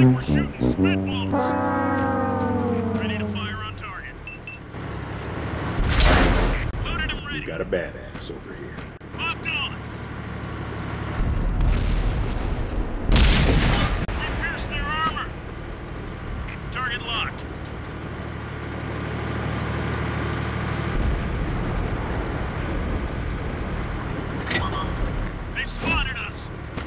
We're shooting spitballs. Ready to fire on target. Loaded and ready. You got a badass over here. Locked on. We pierced their armor. Target locked. They've spotted us.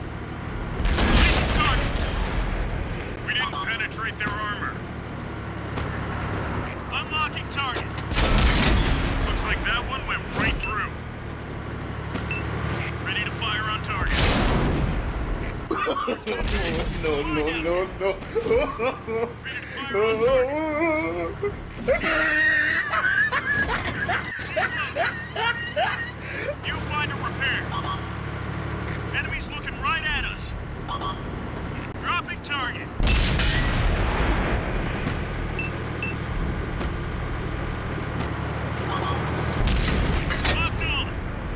Target. We didn't penetrate their armor. Unlocking target. Looks like that one went right through. Ready to fire on target. No. Ready to fire on target. You find a repair. Enemies looking right at us. Dropping target. Locked on.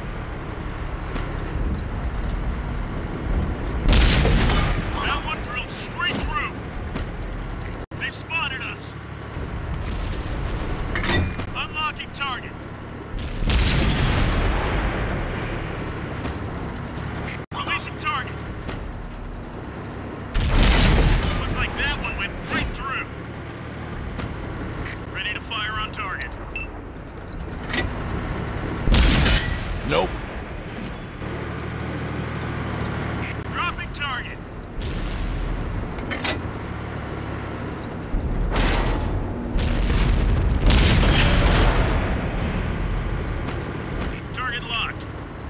That one drilled straight through. They've spotted us. Unlocking target. Releasing target. Looks like that one went right through. Ready to fire on target. Nope. Dropping target. Target locked.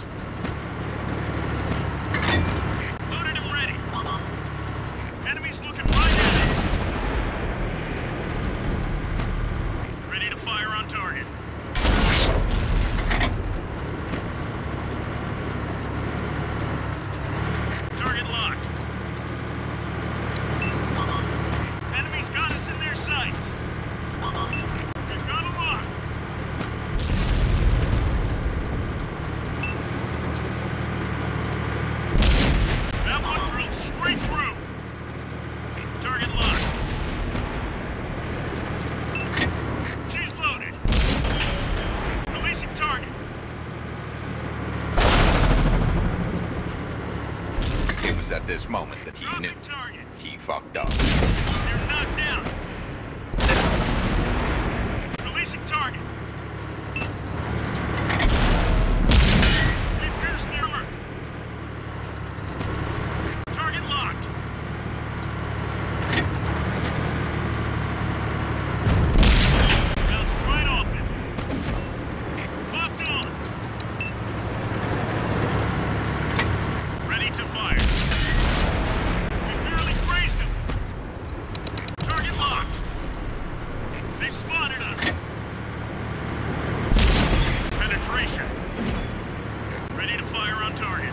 Loaded and ready. Enemies looking right at us. Ready to fire on target. Target locked. Enemies got us in their sights. We've got a lock. That one drilled straight through. Target locked. She's loaded. Releasing target. It was at this moment that he knew Dropping target. he fucked up. They're knocked down. Releasing target. We pierced their armor. Target locked. Bounced right off it. Locked on. Ready to fire. We barely grazed him. Target locked. They've spotted us. Penetration. Ready to fire on target.